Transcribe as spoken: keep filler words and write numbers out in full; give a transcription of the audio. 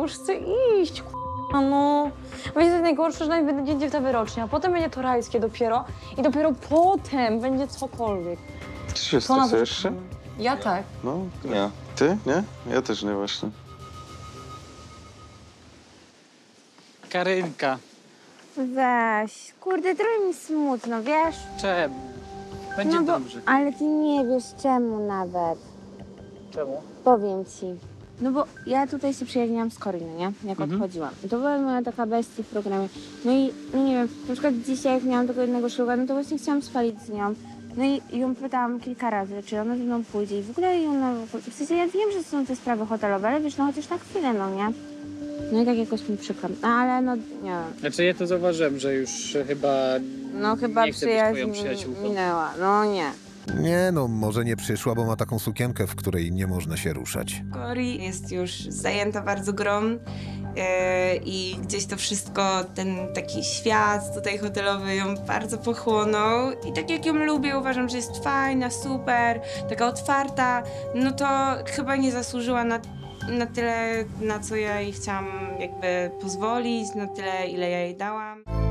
już chcę iść, k***a, no. Będzie to najgorsze, że najpierw będzie ta wyrocznia, potem będzie to rajskie dopiero i dopiero potem będzie cokolwiek. Ty się stresujesz się? Ja tak. No, nie. Ty? Nie? Ja też nie właśnie. Karynka. Weź, kurde, trochę mi smutno, wiesz? Czemu? Będzie no bo, dobrze. ale ty nie wiesz czemu nawet. Czemu? Powiem ci. No bo ja tutaj się przyjaźniłam z Koryną, nie? Jak Mhm. odchodziłam. To była moja taka bestia w programie. No i, no nie wiem, na przykład dzisiaj jak miałam tego jednego szluga, no to właśnie chciałam spalić z nią. No i ją pytałam kilka razy, czy ona ze mną pójdzie i w ogóle i ona... W sensie ja wiem, że są te sprawy hotelowe, ale wiesz, no chociaż na chwilę, no nie? No i tak jakoś mi przykro. No, ale no, nie wiem. Znaczy ja to zauważyłem, że już chyba... No chyba Nie chcę być twoją przyjaźń przyjaciółką. minęła. No nie. Nie no, może nie przyszła, bo ma taką sukienkę, w której nie można się ruszać. Cori jest już zajęta bardzo grą yy, i gdzieś to wszystko, ten taki świat tutaj hotelowy ją bardzo pochłonął i tak jak ją lubię, uważam, że jest fajna, super, taka otwarta, no to chyba nie zasłużyła na, na tyle, na co ja jej chciałam jakby pozwolić, na tyle, ile ja jej dałam.